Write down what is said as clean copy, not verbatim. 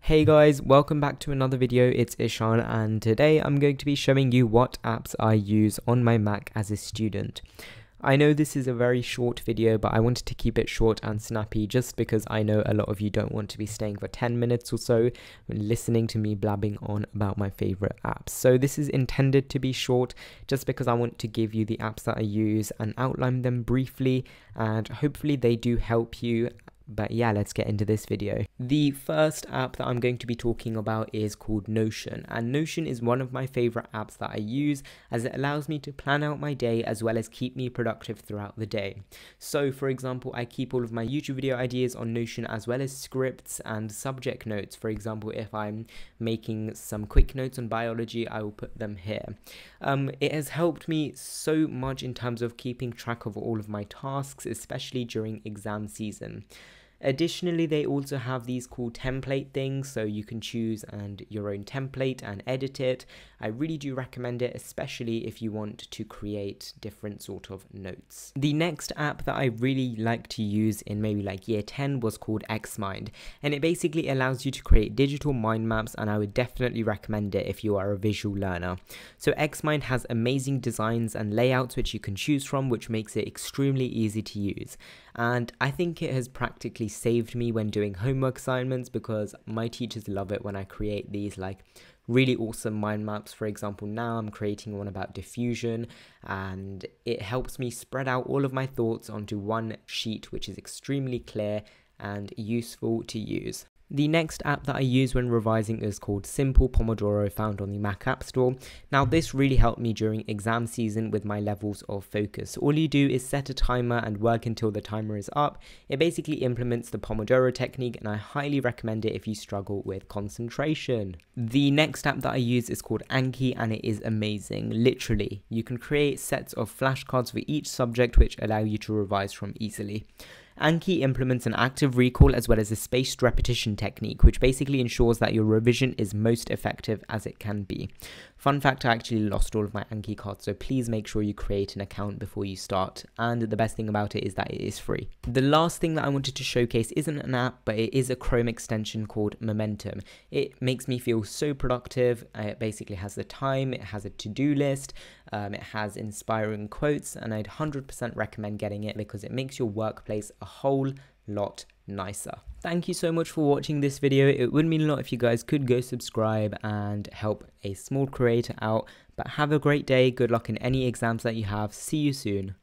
Hey guys, welcome back to another video. It's Ishaan and today I'm going to be showing you what apps I use on my Mac as a student. I know this is a very short video, but I wanted to keep it short and snappy just because I know a lot of you don't want to be staying for 10 minutes or so listening to me blabbing on about my favorite apps. So this is intended to be short just because I want to give you the apps that I use and outline them briefly, and hopefully they do help you. But yeah, let's get into this video. The first app that I'm going to be talking about is called Notion, and Notion is one of my favorite apps that I use as it allows me to plan out my day as well as keep me productive throughout the day. So for example, I keep all of my YouTube video ideas on Notion as well as scripts and subject notes. For example, if I'm making some quick notes on biology, I will put them here. It has helped me so much in terms of keeping track of all of my tasks, especially during exam season. Additionally, they also have these cool template things, so you can choose your own template and edit it. I really do recommend it, especially if you want to create different sort of notes. The next app that I really like to use in maybe like year 10 was called Xmind, and it basically allows you to create digital mind maps, and I would definitely recommend it if you are a visual learner. So Xmind has amazing designs and layouts which you can choose from, which makes it extremely easy to use. And I think it has practically saved me when doing homework assignments because my teachers love it when I create these like really awesome mind maps. For example, now I'm creating one about diffusion, and it helps me spread out all of my thoughts onto one sheet, which is extremely clear and useful to use. The next app that I use when revising is called Simple Pomodoro, found on the Mac App Store. Now this really helped me during exam season with my levels of focus. All you do is set a timer and work until the timer is up. It basically implements the Pomodoro technique, and I highly recommend it if you struggle with concentration. The next app that I use is called Anki, and it is amazing. Literally, you can create sets of flashcards for each subject which allow you to revise from easily. Anki implements an active recall as well as a spaced repetition technique, which basically ensures that your revision is most effective as it can be. Fun fact, I actually lost all of my Anki cards, so please make sure you create an account before you start, and the best thing about it is that it is free. The last thing that I wanted to showcase isn't an app, but it is a Chrome extension called Momentum. It makes me feel so productive. It basically has the time, it has a to-do list, it has inspiring quotes, and I'd 100% recommend getting it because it makes your workplace a whole lot nicer. Thank you so much for watching this video. It would mean a lot if you guys could go subscribe and help a small creator out. But have a great day. Good luck in any exams that you have. See you soon.